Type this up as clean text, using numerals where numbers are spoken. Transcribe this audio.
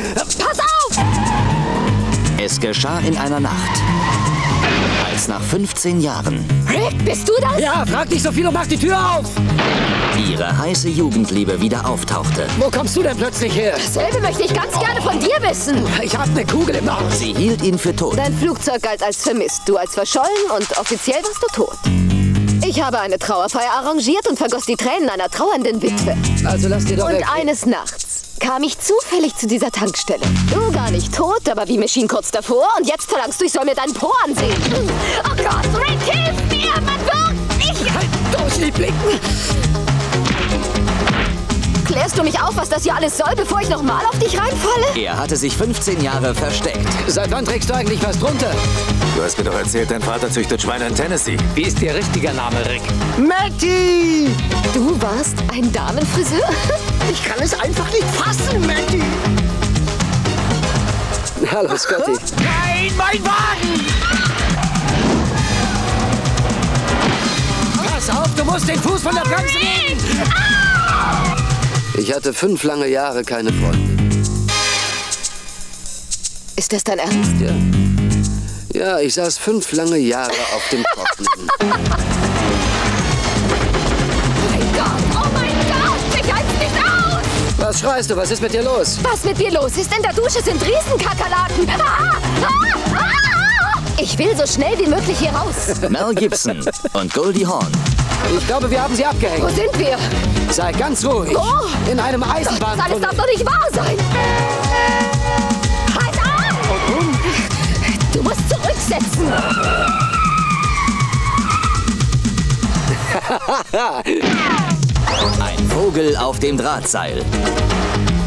Pass auf! Es geschah in einer Nacht. Als nach 15 Jahren Rick, bist du das? Ja, frag nicht so viel und mach die Tür auf! ihre heiße Jugendliebe wieder auftauchte. Wo kommst du denn plötzlich her? Dasselbe möchte ich ganz gerne von dir wissen. Ich hab eine Kugel im Auge. Sie hielt ihn für tot. Dein Flugzeug galt als vermisst, du als verschollen und offiziell warst du tot. Ich habe eine Trauerfeier arrangiert und vergoss die Tränen einer trauernden Witwe. Also lass dir doch Und weg. eines Nachts kam ich zufällig zu dieser Tankstelle. Du gar nicht tot, aber wie Machine kurz davor. Und jetzt verlangst du, ich soll mir deinen Po ansehen. Oh Gott, Rick, hilf mir! Man wirkt nicht! Halt durch die Blicken! Klärst du mich auf, was das hier alles soll, bevor ich nochmal auf dich reinfalle? Er hatte sich 15 Jahre versteckt. Seit wann trägst du eigentlich was drunter? Du hast mir doch erzählt, dein Vater züchtet Schweine in Tennessee. Wie ist Ihr richtiger Name, Rick? Matty! Du warst ein Damenfriseur? Ich kann es einfach nicht fassen, Matty! Hallo, Scotty. Nein, mein Wagen! Pass auf, du musst den Fuß von der Bremse nehmen! Ich hatte 5 lange Jahre keine Freundin. Ist das dein Ernst? Ja, ich saß 5 lange Jahre auf dem Trockenen. Oh mein Gott, ich halte nicht aus! Was schreist du? Was ist mit dir los? Was mit dir los ist? In der Dusche sind Riesenkakerlaken. Ich will so schnell wie möglich hier raus. Mel Gibson und Goldie Hawn. Ich glaube, wir haben sie Wo abgehängt. sind wir? Sei ganz ruhig. Wo? In einem Das alles Eisenbahntunnel. darf doch nicht wahr sein. Halt ab! Du musst zurücksetzen. Ein Vogel auf dem Drahtseil.